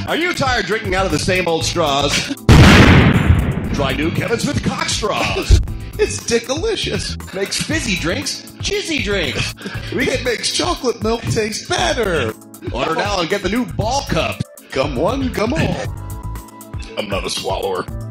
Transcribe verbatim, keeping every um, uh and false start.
Are you tired drinking out of the same old straws? Try new Kevin's with cock straws. It's dickalicious. Makes fizzy drinks jizzy drinks. It makes chocolate milk taste better. Order now and get the new ball cup. Come one, come all. I'm not a swallower.